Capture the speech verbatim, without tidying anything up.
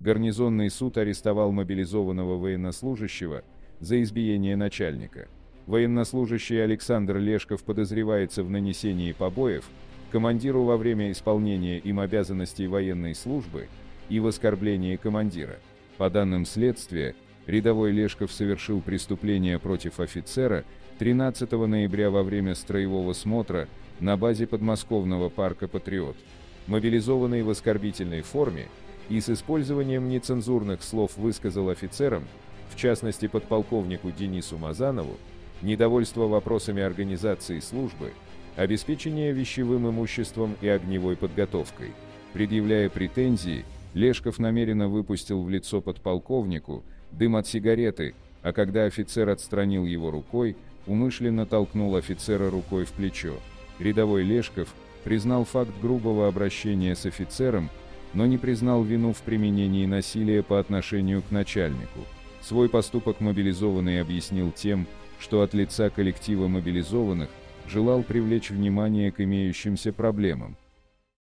Гарнизонный суд арестовал мобилизованного военнослужащего за избиение начальника. Военнослужащий Александр Лешков подозревается в нанесении побоев командиру во время исполнения им обязанностей военной службы и в оскорблении командира. По данным следствия, рядовой Лешков совершил преступление против офицера тринадцатого ноября во время строевого смотра на базе подмосковного парка «Патриот». Мобилизованный в оскорбительной форме и с использованием нецензурных слов высказал офицерам, в частности подполковнику Денису Мазанову, недовольство вопросами организации службы, обеспечения вещевым имуществом и огневой подготовкой. Предъявляя претензии, Лешков намеренно выпустил в лицо подполковнику дым от сигареты, а когда офицер отстранил его рукой, умышленно толкнул офицера рукой в плечо. Рядовой Лешков признал факт грубого обращения с офицером, но не признал вину в применении насилия по отношению к начальнику. Свой поступок мобилизованный объяснил тем, что от лица коллектива мобилизованных желал привлечь внимание к имеющимся проблемам.